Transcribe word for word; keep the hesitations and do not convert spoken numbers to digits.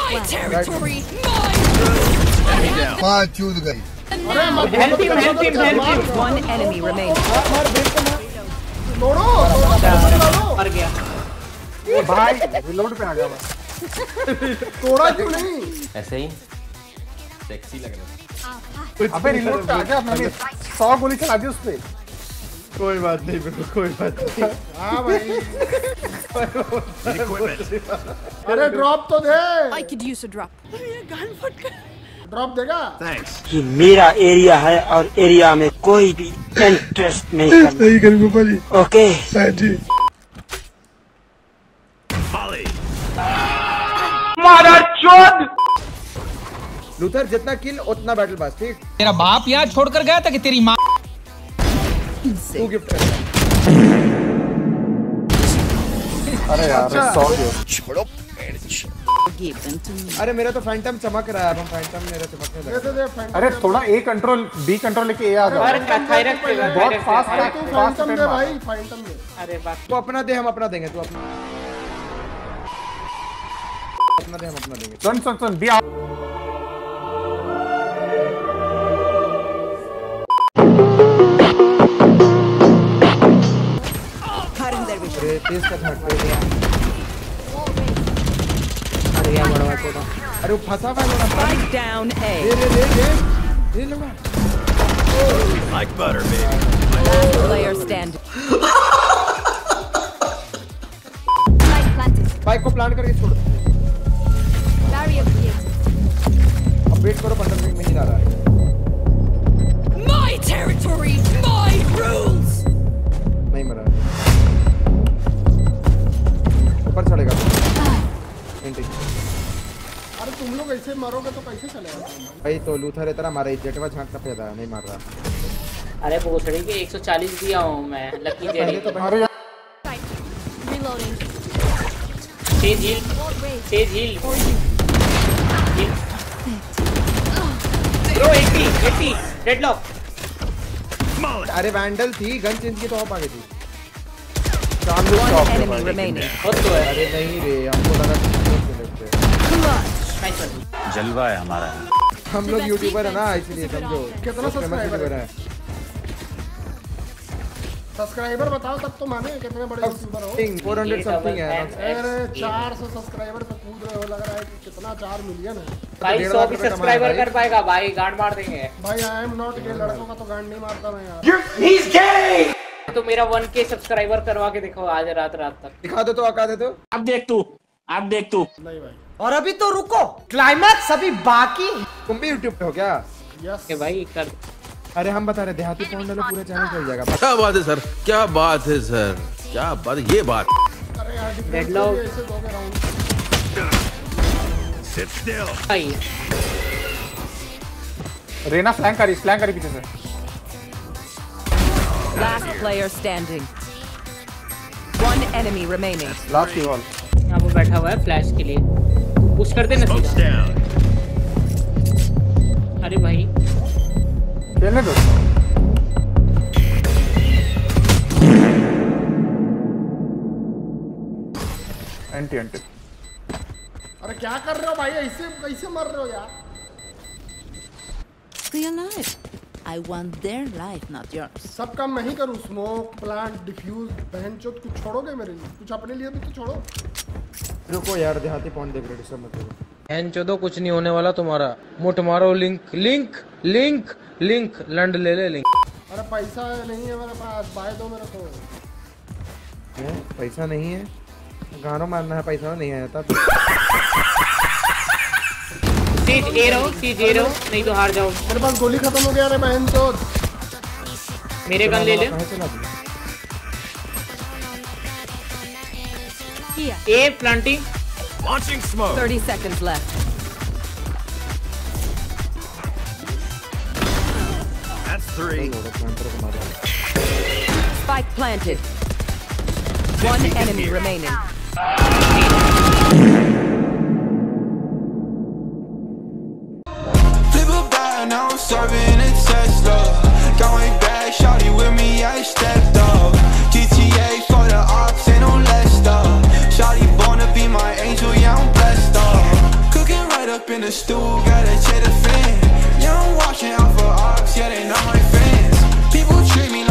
territory, मार चूद गई। Help him, help him, help him. One enemy remaining. तोड़ो, मर गया। ओ भाई, रिलोड पे आ गया मैं। तोड़ा क्यों नहीं? ऐसे ही सेक्सी लग रहा है। अबे रिलोड पे आ गया, मैंने सौ गोली चला दी उस पे। कोई बात नहीं ब्रो, कोई बात नहीं। हाँ भाई। अरे ड्रॉप तो दे। I could use a drop. Drop देगा? कि मेरा एरिया है और एरिया में कोई भी इंटरेस्ट नहीं करना। सही कर गोपाली। ओके जी। लूथर जितना किल उतना बैटल पास, ठीक? तेरा बाप यहाँ छोड़कर गया था कि तेरी माँ? तू गिफ्ट कर। अरे यार सौ छोड़ो। अरे मेरा तो फैंटम चमक रहा है, अब हम फैंटम मेरा चमकने लगा। दे दे दे। अरे थोड़ा ए कंट्रोल बी कंट्रोल लेके ए आ जाओ। और थायरक पे बहुत फास्ट है तू, फैंटम दे भाई, फैंटम दे। अरे बाप। तू अपना दे, हम अपना देंगे। तू अपना अपना दे, हम अपना देंगे। सुन सुन सुन बी अरे तेज का झटका दिया। अरे यार बड़ा छोटा। अरे वो फंसा हुआ है लोड़ा। Strike down A. ले ले ले ले ले लोड़ा। Like butter, baby. Last player standing. Bike को प्लान करके छोड़। Barrier created. अब वेट करो, पंद्रह मिनट में ही आ रहा है। My territory, my rules. नहीं मरा। ऊपर चढ़ेगा। अरे तुम लोग ऐसे मारोगे तो कैसे चलेगा भाई? तो लूथर है तेरा मारा, जेटवा झांकना पैदा नहीं मार रहा। अरे भोसड़ी के एक सौ चालीस दिया हूँ मैं, लकी जेरी। तो Reloading. तेज हील, तेज हील। ब्रो अस्सी, अस्सी, डेडलॉक। अरे वैंडल थी, गन चेंज की तो आप आ गई थी। One enemy remaining. बहुत तो है। अरे नहीं रे, हमको लगा जलवा है हमारा। हम लोग यूट्यूबर है ना, इसलिए समझो। कितना सब्सक्राइबर है? सब्सक्राइबर बताओ तब तो माने कितने बड़े यूट्यूबर हो। चार सौ समथिंग है। अरे चार सौ सब्सक्राइबर पे कूद रहे हो, लग रहा है कि कितना चार मिलियन है भाई। सौ भी सब्सक्राइबर कर पाएगा भाई, गांड मार देंगे भाई। आई एम नॉट गे, लड़कों का तो गांड नहीं मारता मैं यार। तो मेरा वन के सब्सक्राइबर करवा के देखो आज रात रात तक। दिखा दो तो, आका दे दो। अब देख तू, अब देख तू। नहीं भाई। और अभी तो रुको, क्लाइमैक्स अभी बाकी। तुम भी यूट्यूब पे हो क्या? यस के भाई कर। अरे हम बता रहे देहाती पॉइंट डालो, पूरा चैनल चल जाएगा। क्या बात है सर, क्या बात है सर, क्या बात है ये बात। अरे यार डेडलॉक ऐसे दोगे राउंड। सिट स्टिल भाई। रेना फ्लैंक करी, फ्लैंक करी पीछे से। Last player standing. One enemy remaining. Last की वॉल। यहाँ पे बैठा हुआ है फ्लैश के लिए। पुश कर देना सीधा। अरे भाई खेलने दो। Anti anti. अरे क्या कर रहे हो भाई, ऐसे कैसे मर रहे हो यार? Stay alive. I want their life, not yours. सब काम मैं ही करूँ। स्मोक, प्लांट, डिफ्यूज, बहनचोद कुछ छोड़ोगे मेरे लिए? कुछ अपने लिए भी तो छोड़ो। रुको यार, देहाती पॉइंट देख रहे, सब मत करो। बहनचोदो कुछ नहीं होने वाला तुम्हारा। मुठ मारो, लिंक लिंक लिंक लिंक लंड ले ले लिंक। अरे पैसा नहीं है मेरे पास, बाय दो मेरे को। है? पैसा नहीं है? गानों मारना है, पैसा नहीं आया था। सीज ए रहो, सीज ए रहो, नहीं तो हार जाओ। मेरे पास गोली खत्म हो गया रे बहनचोद। मेरे गन ले ले। A planting. Launching smoke. Thirty seconds left. That's three. Spike planted. One enemy remaining. Flip a bag, now I'm serving a Tesla. Going back, shawty with me, I stepped up. G T A for the ops, ain't no less stuff. Shawty born to be my angel, yeah, I'm blessed up. Cooking up in the stool, gotta check the fan.